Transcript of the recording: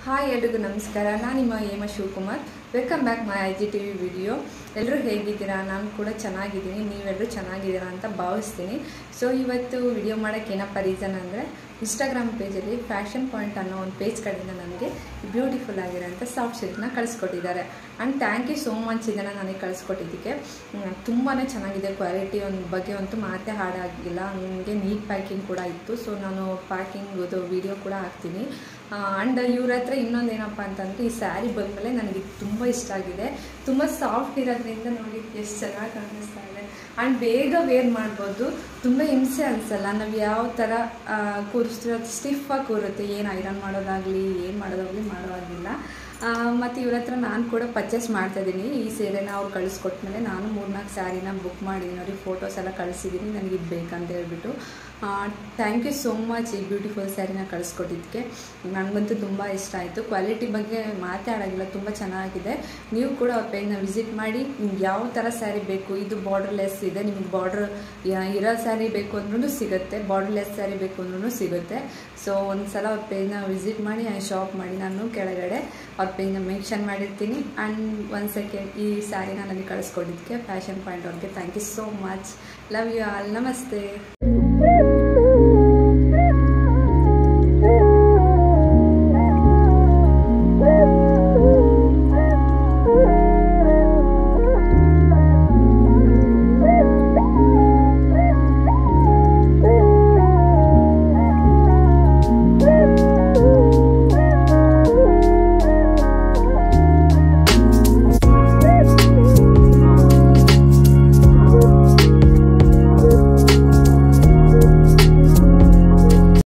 Hi ಎಲ್ರಿಗೂ ನಮಸ್ಕಾರ. ನಾನು ನಿಮ್ಮ Hema Shivakumar. Welcome back my IGTV video. ಎಲ್ಲರೂ ಹೇಗಿದ್ದೀರಾ? ನಾನು ಕೂಡ ಚೆನ್ನಾಗಿದ್ದೀನಿ, ನೀವೆಲ್ಲರೂ ಚೆನ್ನಾಗಿದ್ದೀರಾ ಅಂತ ಭಾವಿಸ್ತೀನಿ. ಸೊ ಇವತ್ತು ವಿಡಿಯೋ ಮಾಡೋಕ್ಕೆ ಏನಪ್ಪ ರೀಸನ್ ಅಂದರೆ, ಇನ್ಸ್ಟಾಗ್ರಾಮ್ ಪೇಜಲ್ಲಿ ಫ್ಯಾಷನ್ ಪಾಯಿಂಟ್ ಅನ್ನೋ ಒಂದು ಪೇಜ್ ಕಡೆಯಿಂದ ನನಗೆ ಬ್ಯೂಟಿಫುಲ್ ಆಗಿರೋಂಥ ಸಾಫ್ಟ್ ಸಿಲ್ಕ್ನ ಕಳಿಸ್ಕೊಟ್ಟಿದ್ದಾರೆ. And thank you so much ಇದನ್ನು ನನಗೆ ಕಳಿಸ್ಕೊಟ್ಟಿದ್ದಕ್ಕೆ. ತುಂಬಾ ಚೆನ್ನಾಗಿದೆ ಕ್ವಾಲಿಟಿ, ಒಂದು ಬಗ್ಗೆ ಅಂತೂ ಮಾತೇ ಹಾಡಾಗಿಲ್ಲ. ನನಗೆ ನೀಟ್ ಪ್ಯಾಕಿಂಗ್ ಕೂಡ ಇತ್ತು. ಸೊ ನಾನು ಪ್ಯಾಕಿಂಗ್ದು ವಿಡಿಯೋ ಕೂಡ ಹಾಕ್ತೀನಿ. ಆ್ಯಂಡ್ ಇವ್ರ ಹತ್ರ ಇನ್ನೊಂದು ಏನಪ್ಪ ಅಂತಂದರೆ, ಈ ಸ್ಯಾರಿ ಬಂದಮೇಲೆ ನನಗೆ ತುಂಬ ಇಷ್ಟ ಆಗಿದೆ. ತುಂಬ ಸಾಫ್ಟ್ ಇರೋದ್ರಿಂದ ನೋಡಿ ಎಷ್ಟು ಚೆನ್ನಾಗಿ ಕಾಣಿಸ್ತಾ ಇದೆ. ಆ್ಯಂಡ್ ಬೇಗ ವೇರ್ ಮಾಡ್ಬೋದು, ತುಂಬ ಹಿಂಸೆ ಅನಿಸಲ್ಲ. ನಾವು ಯಾವ ಥರ ಕೂರಿಸ್ತೀವಿ ಅದು ಸ್ಟಿಫಾಗಿ ಕೂರುತ್ತೆ. ಏನು ಐರನ್ ಮಾಡೋದಾಗಲಿ ಏನು ಮಾಡೋದಾಗಲಿಲ್ಲ. ಮತ್ತು ಇವ್ರ ಹತ್ರ ನಾನು ಕೂಡ ಪರ್ಚೇಸ್ ಮಾಡ್ತಾಯಿದ್ದೀನಿ. ಈ ಸೀರೆನ ಅವ್ರು ಕಳಿಸ್ಕೊಟ್ಮೇಲೆ ನಾನು 3-4 ಸ್ಯಾರಿನ ಬುಕ್ ಮಾಡಿದ್ದೀನಿ. ಅವ್ರಿಗೆ ಫೋಟೋಸ್ ಎಲ್ಲ ಕಳಿಸಿದ್ದೀನಿ, ನನಗೆ ಇದು ಬೇಕಂತ ಹೇಳ್ಬಿಟ್ಟು. ಥ್ಯಾಂಕ್ ಯು ಸೋ ಮಚ್ ಈ ಬ್ಯೂಟಿಫುಲ್ ಸ್ಯಾರಿನ ಕಳಿಸ್ಕೊಟ್ಟಿದ್ದಕ್ಕೆ. ನನಗಂತೂ ತುಂಬ ಇಷ್ಟ ಆಯಿತು. ಕ್ವಾಲಿಟಿ ಬಗ್ಗೆ ಮಾತಾಡೋಂಗಿಲ್ಲ, ತುಂಬ ಚೆನ್ನಾಗಿದೆ. ನೀವು ಕೂಡ ಅವ್ರ ಪೇಜ್ನ ವಿಸಿಟ್ ಮಾಡಿ. ನಿಮ್ಗೆ ಯಾವ ಥರ ಸ್ಯಾರಿ ಬೇಕು, ಇದು ಬಾರ್ಡರ್ಲೆಸ್ ಇದೆ, ನಿಮ್ಗೆ ಬಾರ್ಡ್ರ್ ಇರೋ ಸ್ಯಾರಿ ಬೇಕು ಅಂದ್ರೂ ಸಿಗುತ್ತೆ, ಬಾರ್ಡರ್ಲೆಸ್ ಸ್ಯಾರಿ ಬೇಕು ಅಂದ್ರೂ ಸಿಗುತ್ತೆ. ಸೊ ಒಂದು ಸಲ ಅವ್ರ ಪೇಜ್ನ ವಿಸಿಟ್ ಮಾಡಿ, ಶಾಪ್ ಮಾಡಿ. ನಾನು ಕೆಳಗಡೆ ಅವ್ರ ಪೇಜ್ನ ಮೆನ್ಷನ್ ಮಾಡಿರ್ತೀನಿ. ಆ್ಯಂಡ್ 1 ಸೆಕೆಂಡ್, ಈ ಸ್ಯಾರಿನ ನನಗೆ ಕಳಿಸ್ಕೊಟ್ಟಿದ್ದಕ್ಕೆ ಫ್ಯಾಷನ್ ಪಾಯಿಂಟ್ ಅವ್ರಿಗೆ thank you so much. Love you all. ನಮಸ್ತೆ.